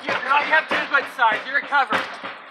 You have two good sides. You're a cover.